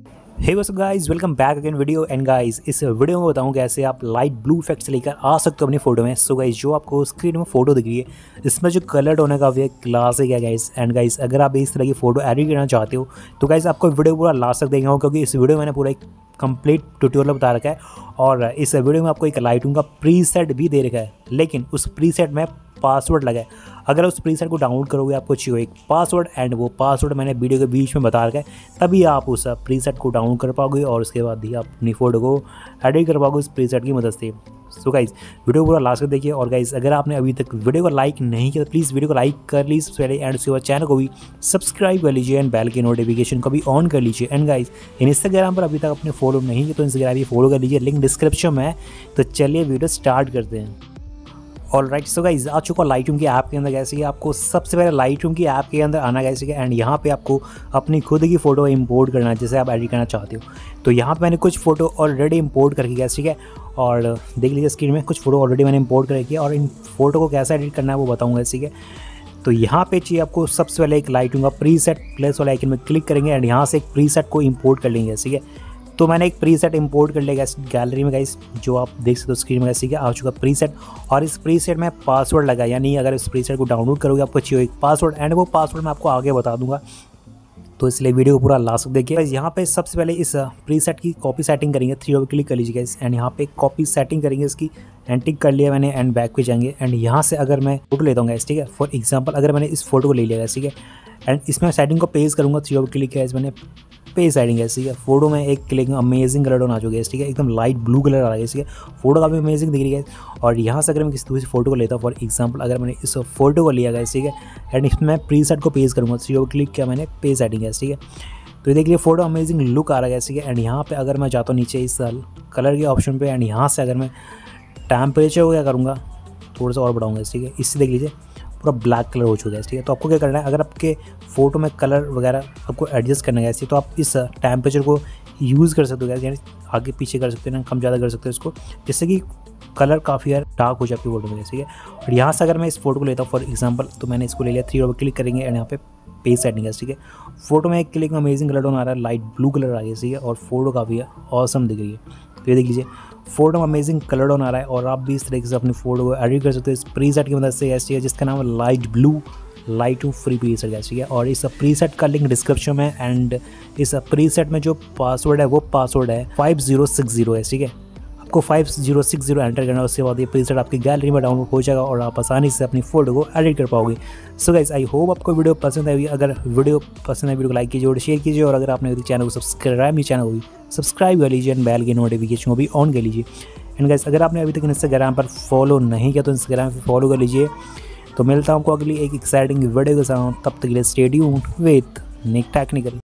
Hey what's up guys, welcome back again video. And guys, इस video में बताऊं कैसे आप लाइट ब्लू इफेक्ट्स लेकर आ सकते हो अपनी फोटो में। सो गाइस, जो आपको स्क्रीन में फोटो दिख रही है इसमें जो कलर होने का भी क्लासिक है गाइस। एंड गाइस, अगर आप इस तरह की फोटो एडिट करना चाहते हो तो गाइस आपको वीडियो पूरा लास्ट तक देखना होगा, क्योंकि इस वीडियो में मैंने पूरा एक कंप्लीट ट्यूटोरियल बता रखा है। और इस वीडियो में आपको एक लाइटरूम का प्रीसेट भी दे रखा है, लेकिन उस प्रीसेट में पासवर्ड लगा है। अगर उस प्रीसेट को डाउनलोड करोगे आपको चाहिए एक पासवर्ड, एंड वो पासवर्ड मैंने वीडियो के बीच में बता रखा है, तभी आप उस प्रीसेट को डाउनलोड कर पाओगे और उसके बाद ही आप अपनी फ़ोटो को एडिट कर पाओगे उस प्रीसेट की मदद से। सो गाइस, वीडियो पूरा लास्ट तक देखिए। और गाइस, अगर आपने अभी तक वीडियो को लाइक नहीं किया तो प्लीज़ वीडियो को लाइक कर लीजिए सबसे पहले, एंड उसके बाद चैनल को भी सब्सक्राइब कर लीजिए एंड बेल की नोटिफिकेशन को भी ऑन कर लीजिए। एंड गाइस, इंस्टाग्राम पर अभी तक अपने फॉलो नहीं किया तो इंस्टाग्राम भी फॉलो कर लीजिए, लिंक डिस्क्रिप्शन में है। तो चलिए वीडियो स्टार्ट करते हैं। ऑलराइट, सो गाइस, आ चुका लाइटरूम की ऐप के अंदर। कैसे कि आपको सबसे पहले लाइटरूम की ऐप के अंदर आना कैसे कि, एंड यहाँ पे आपको अपनी खुद की फ़ोटो इंपोर्ट करना है जैसे आप एडिट करना चाहते हो। तो यहाँ पे मैंने कुछ फ़ोटो ऑलरेडी इंपोर्ट करके गया, ठीक है। और देख लीजिए स्क्रीन में कुछ फ़ोटो ऑलरेडी मैंने इंपोर्ट करके, और इन फ़ोटो को कैसे एडिट करना है वो बताऊँगा, ठीक है। तो यहाँ पे चाहिए आपको सबसे पहले एक लाइटरूम का प्रीसेट, प्लस वाला आइकन में क्लिक करेंगे एंड यहाँ से एक प्रीसेट को इंपोर्ट कर लेंगे, ठीक है। तो मैंने एक प्रीसेट इंपोर्ट कर लिया गैलरी में गाइस, जो आप देख सकते हो स्क्रीन में, ठीक है, आ चुका प्रीसेट। और इस प्रीसेट में पासवर्ड लगा, यानी अगर इस प्रीसेट को डाउनलोड करोगे आपको चाहिए एक पासवर्ड, एंड वो पासवर्ड मैं आपको आगे बता दूंगा, तो इसलिए वीडियो को पूरा लास्ट तक देखिए। यहाँ पे सबसे पहले इस प्रीसेट की कॉपी सेटिंग करेंगे, 3 डॉट क्लिक कर लीजिए गाइस, एंड यहाँ पे कॉपी सेटिंग करेंगे इसकी, एंड टिक कर लिया मैंने, एंड बैक पे जाएंगे। एंड यहाँ से अगर मैं फोटो लेता हूँ गाइस, ठीक है, फॉर एग्जांपल अगर मैंने इस फोटो को ले लिया गाइस, ठीक है, एंड इसमें सेटिंग को पेज करूँगा, 3 डॉट क्लिक किया मैंने, पेज सेटिंग है, ठीक है। फोटो में एक क्लिक में अमेजिंग कलर टोन आ चुका है, ठीक है, एकदम लाइट ब्लू कलर आ रहा है, ठीक है। फोटो काफ़ी अमेजिंग दिख रही है। और यहाँ से अगर मैं किसी दूसरी फोटो को लेता हूँ, फॉर एग्जांपल अगर मैंने इस फोटो को लिया गया, ठीक है, एंड इसमें प्रीसेट को पेज करूँगा, 3 डॉट क्लिक किया मैंने, पेज सेटिंग है, ठीक है। तो ये देखिए फोटो अमेजिंग लुक आ रहा है, ठीक है। एंड यहाँ पे अगर मैं जाता हूँ नीचे इस कलर के ऑप्शन पे, एंड यहाँ से अगर मैं टेम्परेचर को क्या करूँगा, थोड़ा सा और बढ़ाऊँगा, ठीक है। इससे देख लीजिए पूरा ब्लैक कलर हो चुका है, ठीक है। तो आपको क्या करना है, अगर आपके फ़ोटो में कलर वगैरह आपको एडजस्ट करना है, तो आप इस टेम्परेचर को यूज़ कर सकते हो, यानी आगे पीछे कर सकते हो ना, कम ज़्यादा कर सकते हो इसको, जिससे कि कलर काफ़ी यार डार्क हो जाए आपकी फोटो में, ठीक है। और यहाँ से अगर मैं इस फोटो को लेता हूँ फॉर एग्जांपल, तो मैंने इसको ले लिया, 3 डॉट क्लिक करेंगे एंड यहाँ पे पेज सेटिंग है, ठीक है। फोटो में एक क्लिक में अमेजिंग कलर टोन आ रहा है, लाइट ब्लू कलर आ रही है, ठीक है, और फोटो काफ़ी ऑसम दिख रही है। तो ये देख लीजिए फोटो में अमेजिंग कलर टोन आ रहा है, और आप भी इस तरीके से अपनी फोटो को एडिट कर सकते हो इस प्रीसेट की मदद से, ऐसी है जिसका नाम है light blue Lightroom free preset, ठीक है। और इस प्रीसेट का लिंक डिस्क्रिप्शन में, एंड इस प्रीसेट में जो पासवर्ड है वो पासवर्ड है 5060 है, ठीक है। आपको 5060 एंटर करना है, उसके बाद ये प्रीसेट आपकी गैलरी में डाउनलोड हो जाएगा और आप आसानी से अपनी फोटो को एडिट कर पाओगे। सो गाइस, आई होप आपको वीडियो पसंद आई। अगर वीडियो पसंद है वीडियो को लाइक कीजिए और शेयर कीजिए, और अगर आपने अभी चैनल को सब्सक्राइब नहीं, चैनल को भी सब्सक्राइब कर लीजिए एंड बेल की नोटिफिकेशन को भी ऑन कर लीजिए। एंड गाइस, अगर आपने अभी तक इंस्टाग्राम पर फॉलो नहीं किया तो इंस्टाग्राम पर फॉलो कर लीजिए। तो मिलता हूँ आपको अगली एक एक्साइटिंग वीडियो के साथ, तब तक के लिए stay tuned with Nick technical.